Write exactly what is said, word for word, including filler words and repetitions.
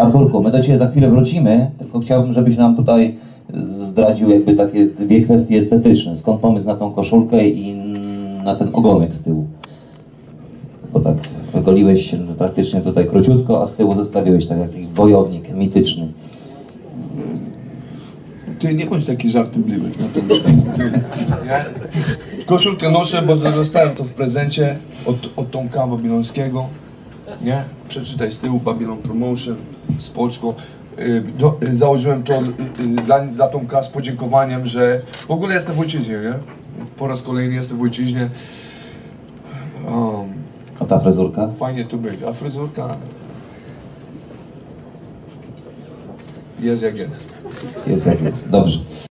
Arturku, my do Ciebie za chwilę wrócimy, tylko chciałbym, żebyś nam tutaj zdradził jakby takie dwie kwestie estetyczne. Skąd pomysł na tą koszulkę i na ten ogonek z tyłu? Bo tak wygoliłeś się praktycznie tutaj króciutko, a z tyłu zostawiłeś tak jak wojownik mityczny. Ty nie bądź taki żartobliwy na tym. Koszulkę noszę, bo dostałem to w prezencie od, od Tomka Babilońskiego. Nie? Przeczytaj z tyłu Babylon Promotion, spoczko. Do, założyłem to dla, dla Tomka z podziękowaniem, że w ogóle jestem w ojczyźnie, nie? Po raz kolejny jestem w ojczyźnie. Um, A ta fryzurka? Fajnie tu być. A fryzurka jest jak jest. Jest jak jest. Dobrze.